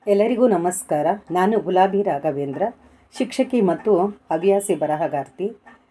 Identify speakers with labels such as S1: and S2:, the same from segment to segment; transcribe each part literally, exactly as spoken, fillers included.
S1: ಎಲ್ಲರಿಗೂ ನಮಸ್ಕಾರ. ನಾನು ಗುಲಾಬಿ ರಾಘವೇಂದ್ರ, ಶಿಕ್ಷಕಿ ಮತ್ತು ಹವ್ಯಾಸಿ ಬರಹಗಾರ್ತಿ.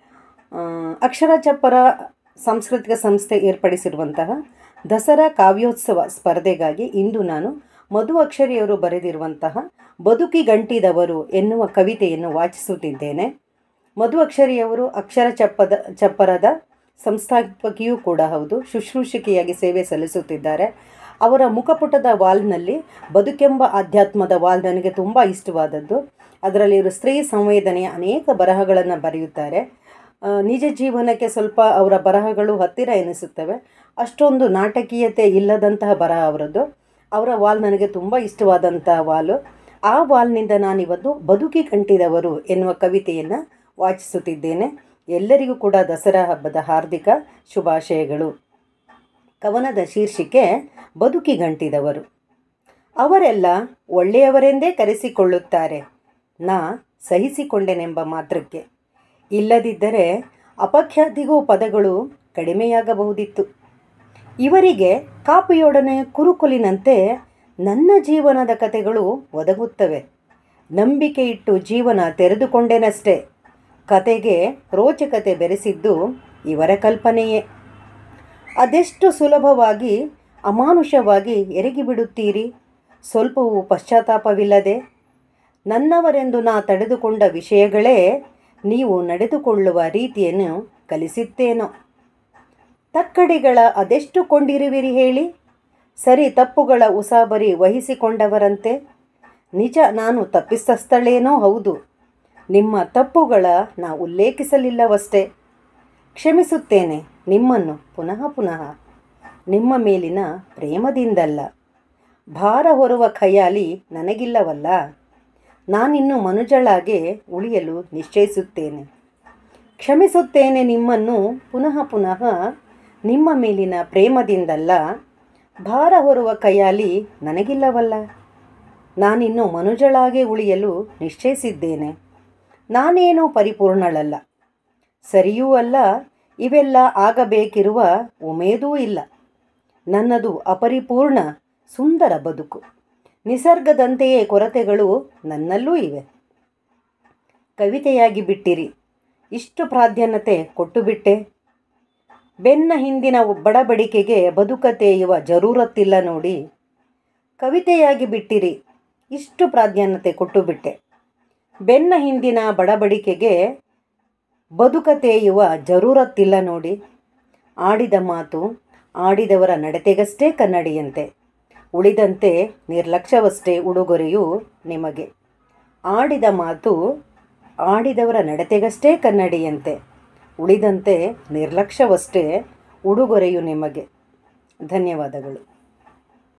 S1: ಅಕ್ಷರ ಚಪ್ಪರ ಸಾಂಸ್ಕೃತಿಕ ಸಂಸ್ಥೆ ಏರ್ಪಡಿಸಿರುವಂತಹ ದಸರಾ ಕಾವ್ಯೋತ್ಸವ ಸ್ಪರ್ಧೆಗಾಗಿ ಇಂದು ನಾನು ಮಧು ಅಕ್ಷರಿಯವರು ಬರೆದಿರುವಂತಹ ಬದುಕಿಗಂಟಿದವರು ಎನ್ನುವ ಕವಿತೆಯನ್ನು ವಾಚಿಸುತ್ತಿದ್ದೇನೆ. ಮಧು ಅಕ್ಷರಿಯವರು ಅಕ್ಷರ ಚಪ್ಪದ ಚಪ್ಪರದ ಸಂಸ್ಥಾಪಕಿಯೂ ಕೂಡ ಹೌದು. ಶುಶ್ರೂಷಕಿಯಾಗಿ ಸೇವೆ ಸಲ್ಲಿಸುತ್ತಿದ್ದಾರೆ. ಅವರ ಮುಖಪುಟದ ವಾಲ್ನಲ್ಲಿ ಬದುಕೆಂಬ ಆಧ್ಯಾತ್ಮದ ವಾಲ್ ನನಗೆ ತುಂಬ ಇಷ್ಟವಾದದ್ದು. ಅದರಲ್ಲಿರುವ ಸ್ತ್ರೀ ಸಂವೇದನೆಯ ಅನೇಕ ಬರಹಗಳನ್ನು ಬರೆಯುತ್ತಾರೆ. ನಿಜ ಜೀವನಕ್ಕೆ ಸ್ವಲ್ಪ ಅವರ ಬರಹಗಳು ಹತ್ತಿರ ಎನಿಸುತ್ತವೆ. ಅಷ್ಟೊಂದು ನಾಟಕೀಯತೆ ಇಲ್ಲದಂತಹ ಬರಹ ಅವರದ್ದು. ಅವರ ವಾಲ್ ನನಗೆ ತುಂಬ ಇಷ್ಟವಾದಂಥ ವಾಲು. ಆ ವಾಲ್ನಿಂದ ನಾನಿವತ್ತು ಬದುಕಿಗಂಟಿದವರು ಎನ್ನುವ ಕವಿತೆಯನ್ನು ವಾಚಿಸುತ್ತಿದ್ದೇನೆ. ಎಲ್ಲರಿಗೂ ಕೂಡ ದಸರಾ ಹಬ್ಬದ ಹಾರ್ದಿಕ ಶುಭಾಶಯಗಳು. ಕವನದ ಶೀರ್ಷಿಕೆ ಬದುಕಿಗಂಟಿದವರು. ಅವರೆಲ್ಲ ಒಳ್ಳೆಯವರೆಂದೇ ಕರೆಸಿಕೊಳ್ಳುತ್ತಾರೆ, ನಾ ಸಹಿಸಿಕೊಂಡೆನೆಂಬ ಮಾತ್ರಕ್ಕೆ. ಇಲ್ಲದಿದ್ದರೆ ಅಪಖ್ಯಾತಿಗೂ ಪದಗಳು ಕಡಿಮೆಯಾಗಬಹುದಿತ್ತು. ಇವರಿಗೆ ಕಾಪಿಯೊಡನೆ ಕುರುಕುಲಿನಂತೆ ನನ್ನ ಜೀವನದ ಕಥೆಗಳು ಒದಗುತ್ತವೆ. ನಂಬಿಕೆ ಇಟ್ಟು ಜೀವನ ತೆರೆದುಕೊಂಡೆನಷ್ಟೇ. ಕತೆಗೆ ರೋಚಕತೆ ಬೆರೆಸಿದ್ದು ಇವರ ಕಲ್ಪನೆಯೇ. ಅದೆಷ್ಟು ಸುಲಭವಾಗಿ ಅಮಾನುಷವಾಗಿ ಎರಗಿಬಿಡುತ್ತೀರಿ, ಸ್ವಲ್ಪವೂ ಪಶ್ಚಾತ್ತಾಪವಿಲ್ಲದೆ. ನನ್ನವರೆಂದು ನಾ ತಡೆದುಕೊಂಡ ವಿಷಯಗಳೇ ನೀವು ನಡೆದುಕೊಳ್ಳುವ ರೀತಿಯನ್ನು ಕಲಿಸಿತ್ತೇನೋ. ತಕ್ಕಡಿಗಳ ಅದೆಷ್ಟು ಕೊಂಡಿರುವಿರಿ ಹೇಳಿ, ಸರಿ ತಪ್ಪುಗಳ ಉಸಾಬರಿ ವಹಿಸಿಕೊಂಡವರಂತೆ. ನಿಜ, ನಾನು ತಪ್ಪಿತಸ್ಥಳೇನೋ ಹೌದು, ನಿಮ್ಮ ತಪ್ಪುಗಳ ನಾ ಉಲ್ಲೇಖಿಸಲಿಲ್ಲವಷ್ಟೇ. ಕ್ಷಮಿಸುತ್ತೇನೆ ನಿಮ್ಮನ್ನು ಪುನಃ ಪುನಃ, ನಿಮ್ಮ ಮೇಲಿನ ಪ್ರೇಮದಿಂದಲ್ಲ. ಭಾರ ಹೊರುವ ಖಯಾಲಿ ನನಗಿಲ್ಲವಲ್ಲ. ನಾನಿನ್ನು ಮನುಜಳಾಗೆ ಉಳಿಯಲು ನಿಶ್ಚಯಿಸುತ್ತೇನೆ. ಕ್ಷಮಿಸುತ್ತೇನೆ ನಿಮ್ಮನ್ನು ಪುನಃ ಪುನಃ, ನಿಮ್ಮ ಮೇಲಿನ ಪ್ರೇಮದಿಂದಲ್ಲ. ಭಾರ ಹೊರುವ ಖಯಾಲಿ ನನಗಿಲ್ಲವಲ್ಲ. ನಾನಿನ್ನು ಮನುಜಳಾಗೆ ಉಳಿಯಲು ನಿಶ್ಚಯಿಸಿದ್ದೇನೆ. ನಾನೇನೂ ಪರಿಪೂರ್ಣಳಲ್ಲ, ಸರಿಯೂ ಅಲ್ಲ, ಇವೆಲ್ಲ ಆಗಬೇಕಿರುವ ಉಮೇದೂ ಇಲ್ಲ. ನನ್ನದು ಅಪರಿಪೂರ್ಣ ಸುಂದರ ಬದುಕು. ನಿಸರ್ಗದಂತೆಯೇ ಕೊರತೆಗಳು ನನ್ನಲ್ಲೂ ಇವೆ. ಕವಿತೆಯಾಗಿ ಬಿಟ್ಟಿರಿ, ಇಷ್ಟು ಪ್ರಾಧಾನ್ಯತೆ ಕೊಟ್ಟು ಬಿಟ್ಟೆ. ಬೆನ್ನ ಹಿಂದಿನ ಬಡಬಡಿಕೆಗೆ ಬದುಕ ತೇಯುವ ಜರೂರತ್ತಿಲ್ಲ ನೋಡಿ. ಕವಿತೆಯಾಗಿ ಬಿಟ್ಟಿರಿ, ಇಷ್ಟು ಪ್ರಾಧಾನ್ಯತೆ ಕೊಟ್ಟು ಬಿಟ್ಟೆ. ಬೆನ್ನ ಹಿಂದಿನ ಬಡಬಡಿಕೆಗೆ ಬದುಕ ತೇಯುವ ಜರೂರತ್ತಿಲ್ಲ ನೋಡಿ. ಆಡಿದ ಮಾತು ಆಡಿದವರ ನಡತೆಗಷ್ಟೇ ಕನ್ನಡಿಯಂತೆ, ಉಳಿದಂತೆ ನಿರ್ಲಕ್ಷ್ಯವಷ್ಟೇ ಉಡುಗೊರೆಯು ನಿಮಗೆ. ಆಡಿದ ಮಾತು ಆಡಿದವರ ನಡತೆಗಷ್ಟೇ ಕನ್ನಡಿಯಂತೆ, ಉಳಿದಂತೆ ನಿರ್ಲಕ್ಷ್ಯವಷ್ಟೇ ಉಡುಗೊರೆಯು ನಿಮಗೆ. ಧನ್ಯವಾದಗಳು.